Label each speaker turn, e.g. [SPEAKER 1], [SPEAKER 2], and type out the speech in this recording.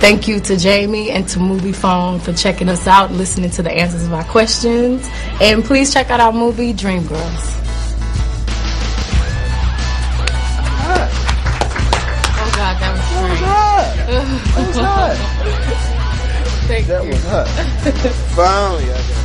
[SPEAKER 1] Thank you to Jamie and to Movie Phone for checking us out, listening to the answers of our questions. And please check out our movie, Dreamgirls. Oh God, that was
[SPEAKER 2] strange. That was hot.
[SPEAKER 1] Thank you.
[SPEAKER 2] That was hot. Finally, I got it.